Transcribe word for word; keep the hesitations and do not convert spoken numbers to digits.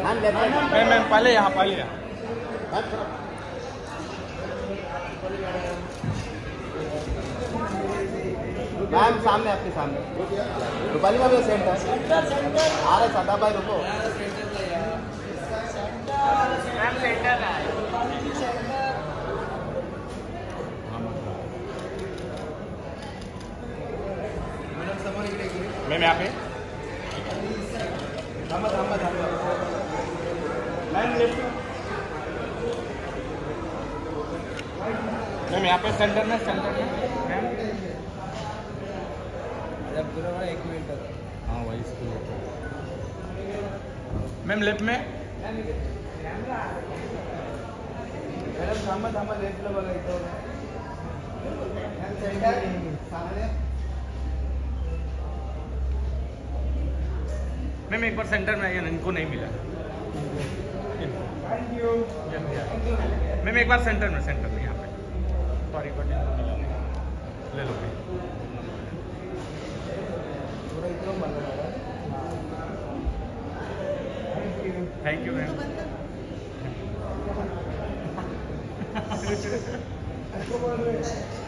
ma'am ma'am पहले यहाँ पहले यहाँ मैम सामने आपके सामने रूपाली का भी सेंटर आ रहे सदा भाई रुको मैम सेंटर है मैम यहाँ पे थांबा थांबा थांबा मैम लेफ्ट मैम यहाँ पे सेंटर में सेंटर में मैम पूरा एक मिनट तक हाँ वही इसको मैम लेफ्ट में मैडम थांबा थांबा लेफ्टला बघा इथं सेंटर सामने मैम एक बार सेंटर में आइए ना इनको नहीं मिला थैंक यू मैम एक बार सेंटर में सेंटर में यहाँ पे सॉरी बट इनको मिला नहीं ले लो भाई पूरा इतना बंद है thank you ma'am thank you